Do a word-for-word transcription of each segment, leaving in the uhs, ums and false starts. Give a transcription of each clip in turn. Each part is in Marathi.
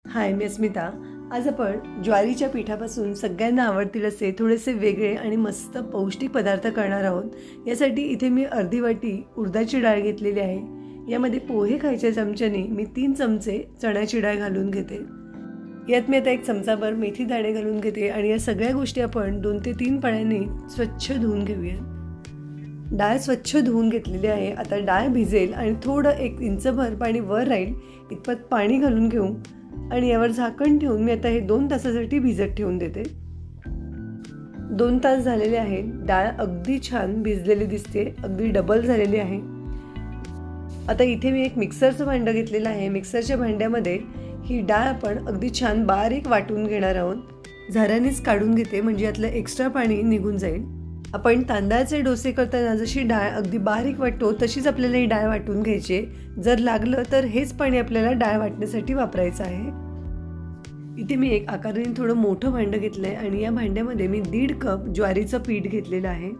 हाय, मी अस्मिता। आज आपण ज्वारीच्या पिठापासून सगळ्यांना आवडतील असे थोडेसे वेगळे आणि मस्त पौष्टिक पदार्थ करणार आहोत। यासाठी इथे मी अर्धी वाटी उडदाची डाळ घेतलेली आहे। यामध्ये पोहे खायच्या चमच्याने मी तीन चमचे चण्याची डाळ घालून घेते। यात मी आता एक चमचाभर मेथी दाणे घालून घेते आणि या सगळ्या गोष्टी आपण दोन ते तीन पाण्याने स्वच्छ धुवून घेऊया। डाळ स्वच्छ धुवून घेतलेली आहे। आता डाळ भिजेल आणि थोडं एक इंचभर पाणी वर राहील इतपत पाणी घालून घेऊ आणि यावर झाकण ठेवून मी आता हे दोन तासासाठी भिजत ठेवून देते। दोन तास झालेले आहेत। डाळ अगदी छान भिजलेली दिसते, अगदी डबल झालेली आहे। आता इथे मी एक मिक्सरचं भांडं घेतलेलं आहे। मिक्सरच्या भांड्यामध्ये ही डाळ आपण अगदी छान बारीक वाटून घेणार आहोत। झाऱ्यानेच काढून घेते म्हणजे यातलं एक्स्ट्रा पाणी निघून जाईल। आपण तांदळाचे डोसे करताना जशी डाळ अगदी बारीक वाटतो तशीच आपल्याला ही डाळ वाटून घ्यायची। जर लागलं तर हेच पाणी आपल्याला डाळ वाटण्यासाठी वापरायचं आहे। इथे मी एक आकाराने थोडं मोठं भांडं घेतलंय आणि या भांड्यामध्ये मी दीड कप ज्वारीचं पीठ घेतलेलं आहे।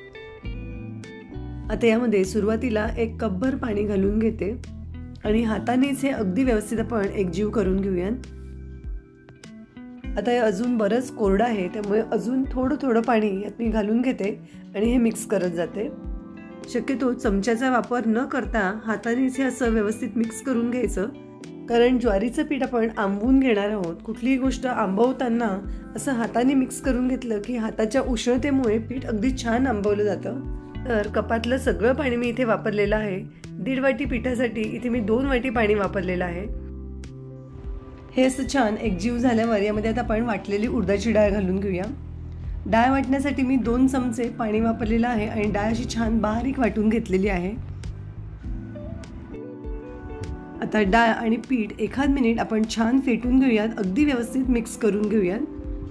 आता यामध्ये सुरुवातीला एक कपभर पाणी घालून घेते आणि हातानेच हे अगदी व्यवस्थित आपण एकजीव करून घेऊया। आता हे अजून बरंच कोरडं आहे त्यामुळे अजून थोडं थोडं पाणी यात मी घालून घेते आणि हे मिक्स करत जाते। शक्यतो चमच्याचा वापर न करता हातानेच हे असं व्यवस्थित मिक्स करून घ्यायचं, कारण ज्वारीचं पीठ आपण आंबवून घेणार आहोत। कुठलीही गोष्ट आंबवताना असं हाताने मिक्स करून घेतलं की हाताच्या उष्णतेमुळे पीठ अगदी छान आंबवलं जातं। तर कपातलं सगळं पाणी मी इथे वापरलेलं आहे। दीड वाटी पिठासाठी इथे मी दोन वाटी पाणी वापरलेलं आहे। हे असं छान एकजीव झाल्यावर यामध्ये आता आपण वाटलेली उडदाची डाळ घालून घेऊया। डाळ वाटण्यासाठी मी दोन चमचे पाणी वापरलेलं आहे आणि डाळ अशी छान बारीक वाटून घेतलेली आहे। आता डाळ आणि पीठ एखाद मिनिट आपण छान फेटून घेऊयात, अगदी व्यवस्थित मिक्स करून घेऊयात।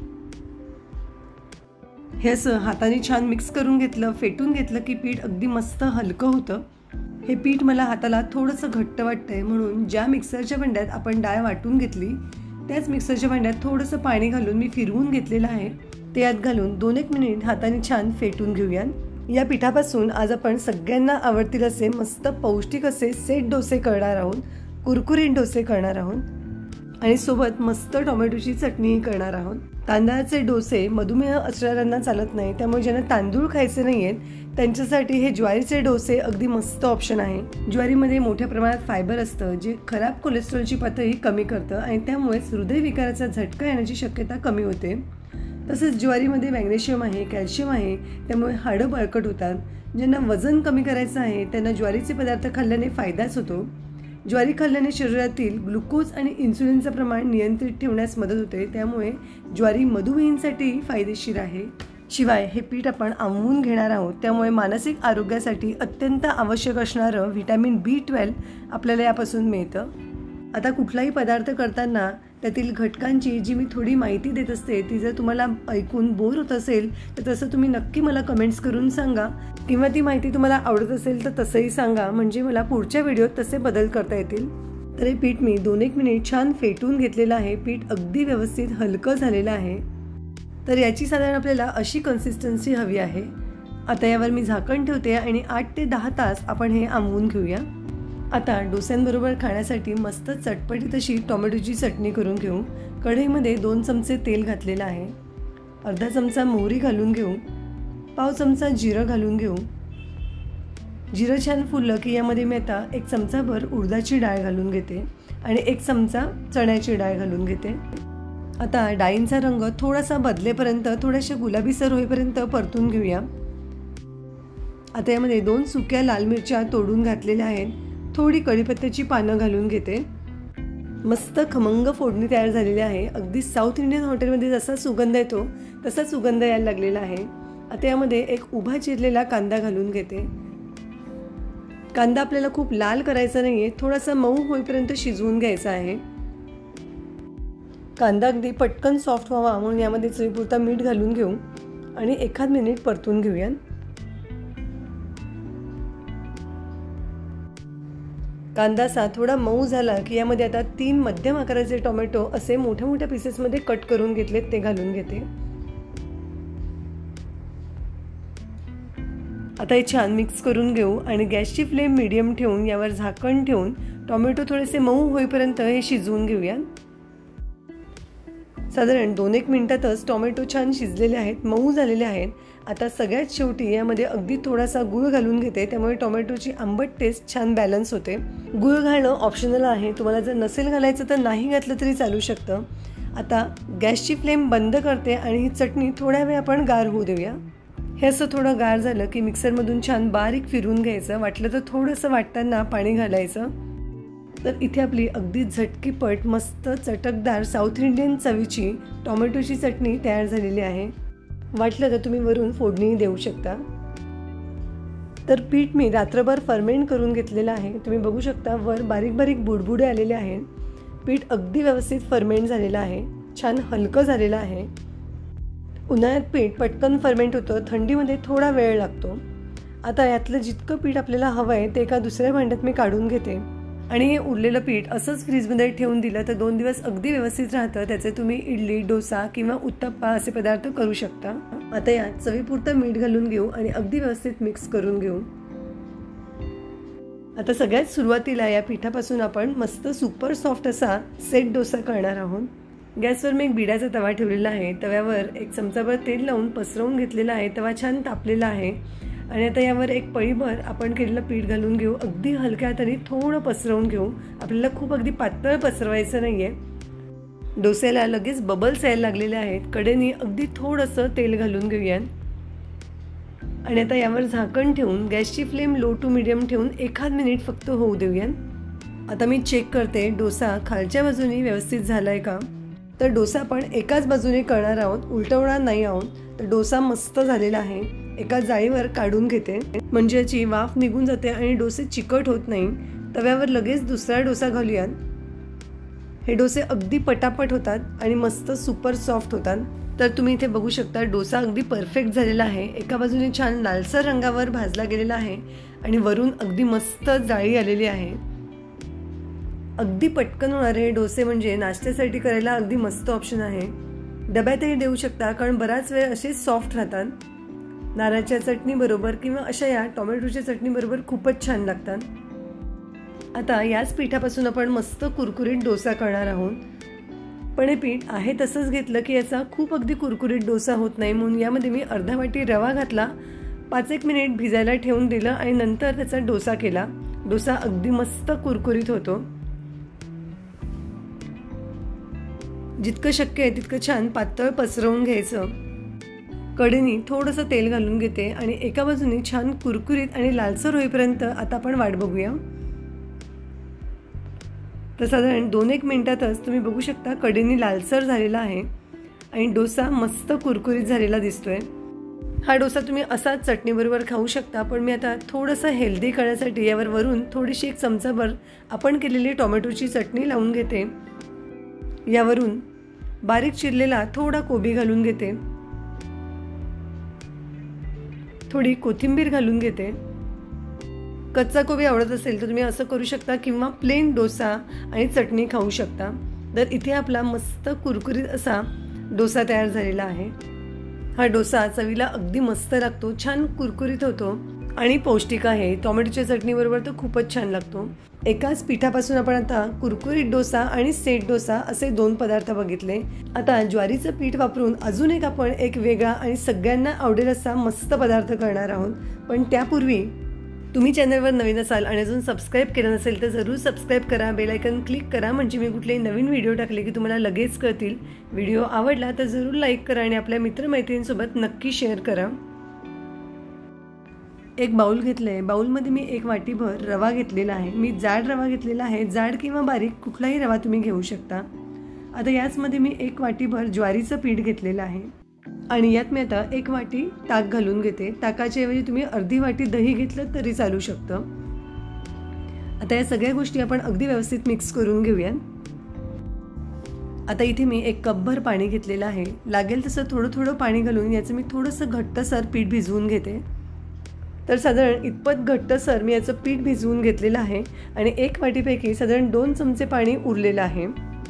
हे असं हाताने छान मिक्स करून घेतलं, फेटून घेतलं की पीठ अगदी मस्त हलकं होतं। हे पीठ मला हाताला थोडंसं घट्ट वाटतंय म्हणून ज्या मिक्सरच्या भांड्यात आपण डाळ वाटून घेतली त्याच मिक्सरच्या भांड्यात थोडंसं पाणी घालून मी फिरवून घेतलेलं आहे। ते यात घालून दोन एक मिनिट हाताने छान फेटून घेऊया। या पिठापासून आज आपण सगळ्यांना आवडतील असे मस्त पौष्टिक असे सेट डोसे करणार आहोत, कुरकुरीत डोसे करणार आहोत आणि सोबत मस्त टोमॅटोची चटणी करणार आहोत। तांदळाचे डोसे मधुमेह असणाऱ्यांना चालत नाही, त्यामुळे ज्यांना तांदूळ खायचे नाहीयेत त्यांच्यासाठी हे ज्वारीचे डोसे अगदी मस्त ऑप्शन आहे। ज्वारीमध्ये मोठ्या प्रमाणात फायबर असतं जे खराब कोलेस्ट्रॉलची पातळी कमी करतं आणि त्यामुळेच हृदयविकाराचा झटका येण्याची शक्यता कमी होते। तसेच ज्वारीमध्ये मॅग्नेशियम आहे, कॅल्शियम आहे, त्यामुळे हाडं बळकट होतात। ज्यांना वजन कमी करायचं आहे त्यांना ज्वारीचे पदार्थ खाल्ल्याने फायदाच होतो। ज्वारी खाल्ल्याने शरीरातील ग्लुकोज आणि इन्सुलिनचं प्रमाण नियंत्रित ठेवण्यास मदत होते, त्यामुळे ज्वारी मधुमेहींसाठी फायदेशीर आहे। शिवाय हे पीठ आपण आंबवून घेणार आहोत त्यामुळे मानसिक आरोग्यासाठी अत्यंत आवश्यक असणारं व्हिटॅमिन बी ट्वेल्व आपल्याला यापासून मिळतं। आता कुठलाही पदार्थ करताना त्यातील घटकांची जी मी थोडी माहिती देत असते ती जर तुम्हाला ऐकून बोर होत असेल तर तसं तुम्ही नक्की मला कमेंट्स करून सांगा, किंवा ती माहिती तुम्हाला आवडत असेल तर तसंही सांगा, म्हणजे मला पुढच्या व्हिडिओत तसे बदल करता येतील। तर हे पीठ मी दोन एक मिनिट छान फेटून घेतलेलं आहे। पीठ अगदी व्यवस्थित हलकं झालेलं आहे। तर याची साधारण आपल्याला अशी कन्सिस्टन्सी हवी आहे। आता यावर मी झाकण ठेवते आणि आठ ते दहा तास आपण हे आंबवून घेऊया। आता डोस्यांबरोबर खाण्यासाठी मस्त चटपटीत अशी टोमॅटोची चटणी करून घेऊ। कढईमध्ये दोन चमचे तेल घातलेलं आहे। अर्धा चमचा मोहरी घालून घेऊ, पाव चमचा जिरं घालून घेऊ। जिरं छान फुललं की यामध्ये मी आता एक चमचाभर उडदाची डाळ घालून घेते आणि एक चमचा चण्याची डाळ घालून घेते। आता डाळींचा रंग थोडासा बदलेपर्यंत, थोड्याशा गुलाबीसर होईपर्यंत परतून घेऊया। आता यामध्ये दोन सुक्या लाल मिरच्या तोडून घातलेल्या आहेत। थोडी कढीपत्त्याची पानं घालून घेते। मस्त खमंग फोडणी तयार झालेली आहे। अगदी साऊथ इंडियन हॉटेलमध्ये जसा सुगंध येतो तसा सुगंध यायला लागलेला आहे। आता यामध्ये एक उभा चिरलेला कांदा घालून घेते। कांदा आपल्याला खूप लाल करायचा नाहीये, थोडासा मऊ होईपर्यंत शिजवून घ्यायचा आहे। कांदा अगदी पटकन सॉफ्ट व्हावा म्हणून यामध्ये चवीपुरता मीठ घालून घेऊ आणि एखाद मिनिट परतून घेऊया। कांदा असा थोडा मऊ झाला की यामध्ये आता तीन मध्यम आकाराचे टोमॅटो असे मोठ्या मोठ्या पीसेसमध्ये कट करून घेतलेत ते घालून घेते। आता हे छान मिक्स करून घेऊ आणि गॅसची फ्लेम मीडियम ठेवून यावर झाकण ठेवून टोमॅटो थोडेसे मऊ होईपर्यंत हे शिजवून घेऊया। साधारण दोन एक मिनिटातच टोमॅटो छान शिजलेले आहेत, मऊ झालेले आहेत. आता सगळ्यात शेवटी यामध्ये अगदी थोडासा गूळ घालून घेते, त्यामुळे टोमॅटोची आंबट टेस्ट छान बॅलन्स होते. गूळ घालणं ऑप्शनल आहे, तुम्हाला जर नसेल घालायचं तर नाही घातलं तरी चालू शकतं. आता गॅसची फ्लेम बंद करते आणि ही चटणी थोड्या वेळ आपण गार होऊ देऊया. हे असं थोडं गार झालं की मिक्सरमधून छान बारीक फिरून घ्यायचं. वाटलं तर थोडंसं वाटताना पाणी घालायचं. तर इथे आपली अगदी झटकीपट मस्त चटकदार साऊथ इंडियन चवीची टोमॅटोची चटणी तयार झालेली आहे. वाटलं तर तुम्ही वरून फोडणी देऊ शकता. तर पीठ मी रात्रभर फर्मेंट करून घेतलेलं आहे. तुम्ही बघू शकता वर बारीक बारीक बुडबुडे आलेले आहेत. पीठ अगदी व्यवस्थित फर्मेंट झालेलं आहे, छान हलकं झालेलं आहे. उन्हाळ्यात पीठ पटकन फर्मेंट होतं, थंडीमध्ये थोडा वेळ लागतो. आता यातलं जितकं पीठ आपल्याला हवं आहे ते एका दुसऱ्या भांड्यात मी काढून घेते आणि हे उरलेलं पीठ असंच फ्रीजमध्ये ठेवून दिलं तर दोन दिवस अगदी व्यवस्थित राहतं. त्याचे तुम्ही इडली, डोसा किंवा उत्तप्पा असे पदार्थ करू शकता. आता यात चवीपुरतं मीठ घालून घेऊ आणि अगदी व्यवस्थित मिक्स करून घेऊ. आता सगळ्यात सुरुवातीला या पिठापासून आपण मस्त सुपर सॉफ्ट असा सेट डोसा करणार आहोत. गॅसवर मी एक बिड्याचा तवा ठेवलेला आहे. तव्यावर एक चमचाभर तेल लावून पसरवून घेतलेला आहे. तवा छान तापलेला आहे आणि आता यावर एक पळीभर आपण केलेलं पीठ घालून घेऊ. अगदी हलक्या हाताने थोडं पसरवून घेऊ. आपल्याला खूप अगदी पातळ पसरवायचं नाही आहे. डोस्याला लगेच बबल्स यायला लागलेले आहेत. कडेने अगदी थोडंसं तेल घालून घेऊया आणि आता यावर झाकण ठेवून गॅसची फ्लेम लो टू मिडियम ठेवून एखाद मिनिट फक्त होऊ देऊया. आता मी चेक करते डोसा खालच्या बाजूने व्यवस्थित झाला आहे का. तर डोसा आपण एकाच बाजूने करणार आहोत, उलटवणार नाही आहोत. तर डोसा मस्त झालेला आहे. एका जाळीवर काढून घेते म्हणजे याची वाफ निघून जाते आणि डोसे चिकट होत नाही. तव्यावर लगेच दुसरा डोसा घालूयात. हे डोसे अगदी पटापट होतात आणि मस्त सुपर सॉफ्ट होतात. तर तुम्ही इथे बघू शकता डोसा अगदी परफेक्ट झालेला आहे. एका बाजूने छान लालसर रंगावर भाजला गेलेला आहे आणि वरून अगदी मस्त जाळी आलेली आहे. अगदी पटकन होणारे डोसे म्हणजे नाश्त्यासाठी करायला अगदी मस्त ऑप्शन आहे. डब्यातही देऊ शकता कारण बराच वेळ असे सॉफ्ट राहतात. नारळाच्या चटणी बरोबर किंवा अशा या टोमॅटोच्या चटणी बरोबर खूपच छान लागतात. आता याच पिठापासून आपण मस्त कुरकुरीत डोसा करणार आहोत. पण हे पीठ आहे तसंच घेतलं की याचा खूप अगदी कुरकुरीत डोसा होत नाही, म्हणून यामध्ये मी अर्धा वाटी रवा घातला, पाच एक मिनिट भिजायला ठेवून दिलं आणि नंतर त्याचा डोसा केला. डोसा अगदी मस्त कुरकुरीत होतो. जितकं शक्य आहे तितकं छान पातळ पसरवून घ्यायचं. कडेनी थोडंसं तेल घालून घेते आणि एका बाजूने छान कुरकुरीत आणि लालसर होईपर्यंत आता आपण वाट बघूया. तर साधारण दोन एक मिनिटातच तुम्ही बघू शकता कडेनी लालसर झालेला आहे आणि डोसा मस्त कुरकुरीत झालेला दिसतोय. हा डोसा तुम्ही असाच चटणीबरोबर खाऊ शकता, पण मी आता थोडंसं हेल्दी करण्यासाठी यावर वरून थोडीशी एक चमचाभर आपण केलेली टोमॅटोची चटणी लावून घेते. यावरून बारीक चिरलेला थोडा कोबी घालून घेते, थोडी कोथिंबीर घालून घेते. कच्चा कोबी आवडत असेल तर तुम्ही असं करू शकता किंवा प्लेन डोसा आणि चटणी खाऊ शकता. तर इथे आपला मस्त कुरकुरीत असा डोसा तयार झालेला आहे. हा डोसा चवीला अगदी मस्त लागतो, छान कुरकुरीत होतो आणि पौष्टिक आहे. टोमॅटोच्या चटणीबरोबर तर खूपच छान लागतो. एकाच पिठापासून आपण आता कुरकुरीत डोसा आणि सेट डोसा असे दोन पदार्थ बघितले. आता ज्वारीचं पीठ वापरून अजून एक आपण एक वेगळा आणि सगळ्यांना आवडेल असा मस्त पदार्थ करणार आहोत. पण त्यापूर्वी तुम्ही चॅनलवर नवीन असाल आणि अजून सबस्क्राईब केलं नसेल तर जरूर सबस्क्राईब करा, बेल आयकॉन क्लिक करा, म्हणजे मी कुठलेही नवीन व्हिडिओ टाकले की तुम्हाला लगेच कळतील. व्हिडिओ आवडला तर जरूर लाईक करा आणि आपल्या मित्रमैत्रिणींसोबत नक्की शेअर करा. एक बाउल घेतलं आहे. बाउलमध्ये मी एक वाटीभर रवा घेतलेला आहे. मी जाड रवा घेतलेला आहे. जाड किंवा बारीक कुठलाही रवा तुम्ही घेऊ शकता. आता याचमध्ये मी एक वाटीभर ज्वारीचं पीठ घेतलेलं आहे आणि यात मी आता एक वाटी ताक घालून घेते. ताकाच्या ऐवजी तुम्ही अर्धी वाटी दही घेतलं तरी चालू शकतं. आता या सगळ्या गोष्टी आपण अगदी व्यवस्थित मिक्स करून घेऊया. आता इथे मी एक कपभर पाणी घेतलेलं आहे. लागेल तसं थोडं थोडं पाणी घालून याचं मी थोडंसं घट्टसर पीठ भिजवून घेते. तर साधारण इतपत घट्टसर मी याचं पीठ भिजवून घेतलेलं आहे आणि एक वाटीपैकी साधारण दोन चमचे पाणी उरलेलं आहे.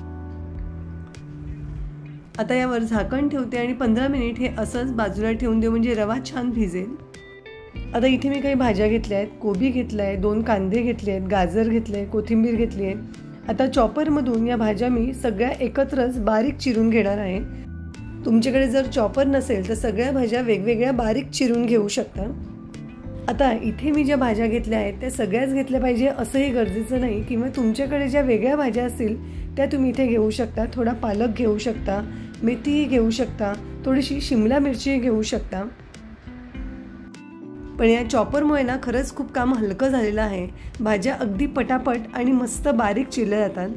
आता यावर झाकण ठेवते आणि पंधरा मिनिट हे असंच बाजूला ठेवून देऊ म्हणजे रवा छान भिजेल. आता इथे मी काही भाज्या घेतल्या आहेत. कोबी घेतला आहे, दोन कांदे घेतले आहेत, गाजर घेतले आहे, कोथिंबीर घेतली आहे आता चॉपरमधून या भाज्या मी सगळ्या एकत्रच बारीक चिरून घेणार आहे। तुमच्याकडे जर चॉपर नसेल तर सगळ्या भाज्या वेगवेगळ्या बारीक चिरून घेऊ शकता। आता इथे मी ज्या भाज्या घेतल्या आहेत त्या सगळ्याच घेतल्या पाहिजे असंही गरजेचं नाही, किंवा तुमच्याकडे ज्या वेगळ्या भाज्या असतील त्या तुम्ही इथे घेऊ शकता। थोडा पालक घेऊ शकता, मेथीही घेऊ शकता, थोडीशी शिमला मिरची घेऊ शकता। पण या चॉपरमुळे ना खरंच खूप काम हलकं झालेलं आहे। भाज्या अगदी पटापट आणि मस्त बारीक चिरल्या जातात।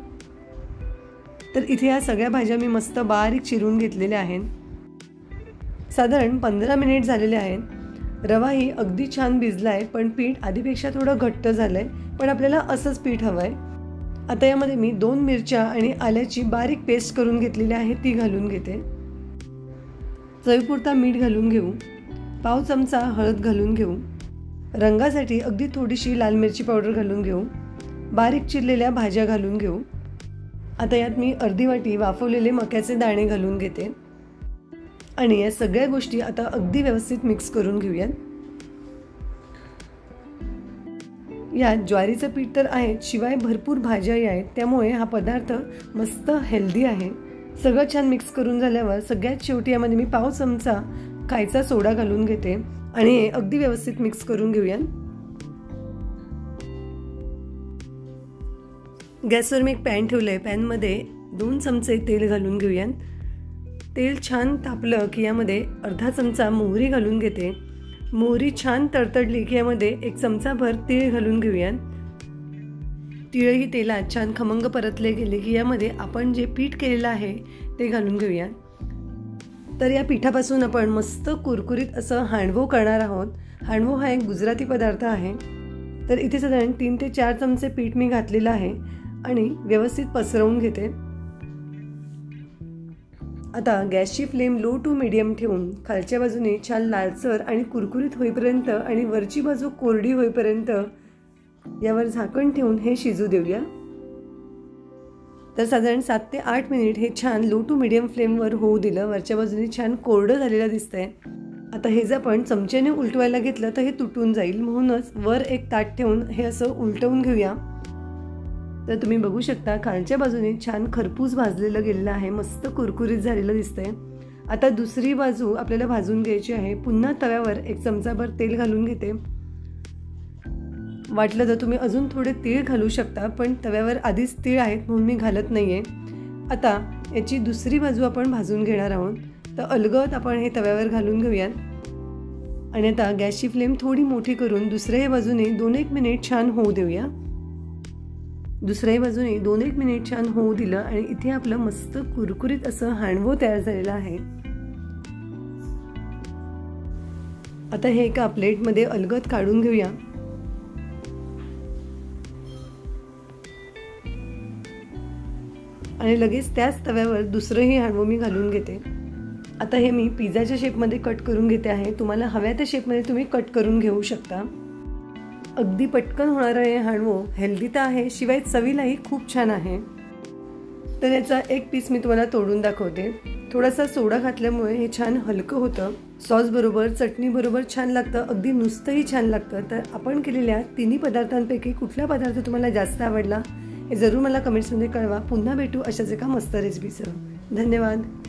तर इथे या सगळ्या भाज्या मी मस्त बारीक चिरून घेतलेल्या आहेत। साधारण पंधरा मिनिट झालेले आहेत। रवाही अगदी छान भिजला आहे, पण पीठ आधीपेक्षा थोडं घट्ट झालं आहे, पण आपल्याला असंच पीठ हवं आहे। आता यामध्ये मी दोन मिरच्या आणि आल्याची बारीक पेस्ट करून घेतलेली आहे ती घालून घेते। चवीपुरता मीठ घालून घेऊ, पाव चमचा हळद घालून घेऊ, रंगासाठी अगदी थोडीशी लाल मिरची पावडर घालून घेऊ, बारीक चिरलेल्या भाज्या घालून घेऊ। आता यात मी अर्धी वाटी वाफवलेले मक्याचे दाणे घालून घेते आणि या सगळ्या गोष्टी आता अगदी व्यवस्थित मिक्स करून घेऊयात। यात ज्वारीचं पीठ तर आहे, शिवाय भरपूर भाज्याही आहेत, त्यामुळे हा पदार्थ मस्त हेल्दी आहे। सगळं छान मिक्स करून झाल्यावर सगळ्यात शेवटी यामध्ये मी पाव चमचा खायचा सोडा घालून घेते आणि अगदी व्यवस्थित मिक्स करून घेऊया। गॅसवर मी एक पॅन ठेवलंय, पॅनमध्ये दोन चमचे तेल घालून घेऊया। तेल छान तापलं की यामध्ये अर्धा चमचा मोहरी घालून घेते। मोहरी छान तडतडली की यामध्ये एक चमचाभर तीळ घालून घेऊया। तीळही तेलात छान खमंग परतले गेले की यामध्ये आपण जे पीठ केलेलं आहे ते घालून घेऊया। तर या पिठापासून आपण मस्त कुरकुरीत असं हांडवो करणार आहोत। हांडवो हा एक गुजराती पदार्थ आहे। तर इथे साधारण तीन ते चार चमचे पीठ मी घातलेलं आहे आणि व्यवस्थित पसरवून घेते। आता गॅसची फ्लेम लो टू मीडियम ठेवून खालच्या बाजूने छान लालसर आणि कुरकुरीत होईपर्यंत आणि वरची बाजू कोरडी होईपर्यंत यावर झाकण ठेवून हे शिजू देऊया। तर साधारण सात ते आठ मिनिट हे छान लो टू मीडियम फ्लेमवर होऊ दिलं। वरच्या बाजूने छान कोरडं झालेलं दिसतंय। आता हे जर आपण चमच्याने उलटवायला घेतलं तर हे तुटून जाईल, म्हणूनच वर एक ताट ठेवून हे असं उलटवून घेऊया। तर तुम्ही बघू शकता खालच्या बाजूने छान खरपूस भाजलेलं गेलेलं आहे, मस्त कुरकुरीत झालेलं दिसतंय। आता दुसरी बाजू आपल्याला भाजून घ्यायची आहे। पुन्हा तव्यावर एक चमचाभर तेल घालून घेते। वाटलं तर तुम्ही अजून थोडे तीळ घालू शकता, पण तव्यावर आधीच तीळ आहेत म्हणून मी घालत नाहीये। आता याची दुसरी बाजू आपण भाजून घेणार आहोत। तर अलगद आपण हे तव्यावर घालून घेऊयात आणि आता गॅसची फ्लेम थोडी मोठी करून दुसऱ्याही बाजूने दोन एक मिनिट छान होऊ देऊया। दुसऱ्याही बाजूने दोन एक मिनिट छान होऊ दिलं आणि इथे आपलं मस्त कुरकुरीत असं हांडवो तयार झालेलं आहे। आता हे एका प्लेटमध्ये अलगद काढून घेऊया आणि लगेच त्याच तव्यावर दुसरंही हांडवो मी घालून घेते। आता हे मी पिझ्झाच्या शेपमध्ये कट करून घेते आहे। तुम्हाला हव्या त्या शेपमध्ये तुम्ही कट करून घेऊ शकता। अगदी पटकन होणारं हे हांडवो हेल्दी तर आहे, शिवाय चवीलाही खूप छान आहे। तर याचा एक पीस मी तुम्हाला तोडून दाखवते। थोडासा सोडा घातल्यामुळे हे छान हलकं होतं, सॉस बरोबर चटणी बरोबर छान लागतं, अगदी नुसतंही छान लागतं। तर आपण केलेल्या तिन्ही पदार्थांपैकी कुठला पदार्थ तुम्हाला जास्त आवडला हे जरूर मला कमेंट्समध्ये कळवा। पुन्हा भेटू अशाच एका मस्त रेसिपीसह। धन्यवाद।